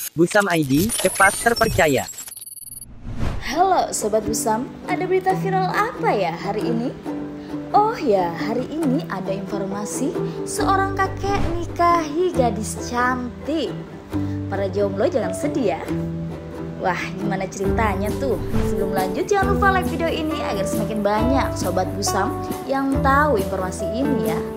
Busam ID, cepat terpercaya. Halo Sobat Busam, ada berita viral apa ya hari ini? Oh ya, hari ini ada informasi seorang kakek nikahi gadis cantik. Para jomblo jangan sedih ya. Wah, gimana ceritanya tuh? Sebelum lanjut, jangan lupa like video ini agar semakin banyak Sobat Busam yang tahu informasi ini ya.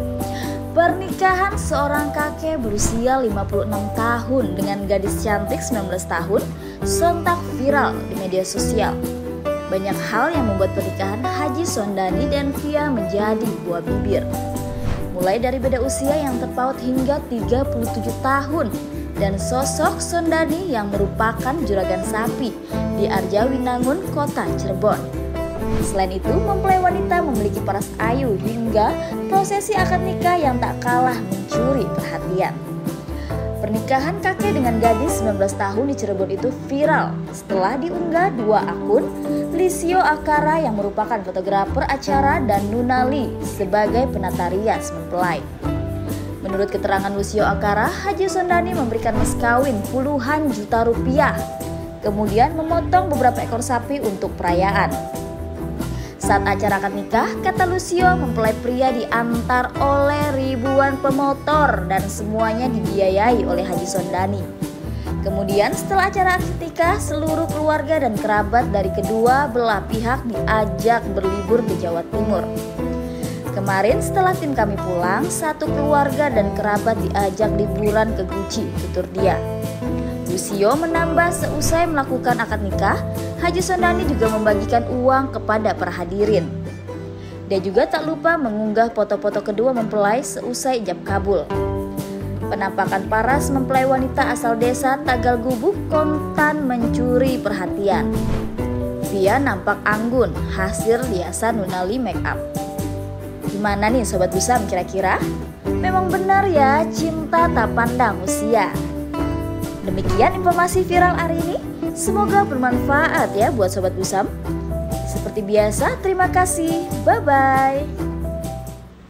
Pernikahan seorang kakek berusia 56 tahun dengan gadis cantik 19 tahun sontak viral di media sosial. Banyak hal yang membuat pernikahan Haji Sondani dan Via menjadi buah bibir. Mulai dari beda usia yang terpaut hingga 37 tahun dan sosok Sondani yang merupakan juragan sapi di Arjawinangun, Kota Cirebon. Selain itu, mempelai wanita memiliki paras ayu hingga prosesi akad nikah yang tak kalah mencuri perhatian. Pernikahan kakek dengan gadis 19 tahun di Cirebon itu viral setelah diunggah dua akun, Lisio Akara yang merupakan fotografer acara dan Nunali sebagai penata rias mempelai. Menurut keterangan Lucio Akara, Haji Sondani memberikan mas kawin puluhan juta rupiah, kemudian memotong beberapa ekor sapi untuk perayaan. Saat acara akad nikah, kata Lucio, mempelai pria diantar oleh ribuan pemotor dan semuanya dibiayai oleh Haji Sondani. Kemudian setelah acara akad nikah, seluruh keluarga dan kerabat dari kedua belah pihak diajak berlibur ke Jawa Timur. Kemarin setelah tim kami pulang, satu keluarga dan kerabat diajak liburan ke Guci, tutur dia. Lucio menambah seusai melakukan akad nikah, Haji Sondani juga membagikan uang kepada para hadirin. Dia juga tak lupa mengunggah foto-foto kedua mempelai seusai ijab kabul. Penampakan paras mempelai wanita asal desa Tagal Gubuk kontan mencuri perhatian. Via nampak anggun, hasil riasan Nunali make up. Gimana nih Sobat Busam kira-kira? Memang benar ya, cinta tak pandang usia. Demikian informasi viral hari ini. Semoga bermanfaat ya buat Sobat Busam. Seperti biasa, terima kasih. Bye-bye.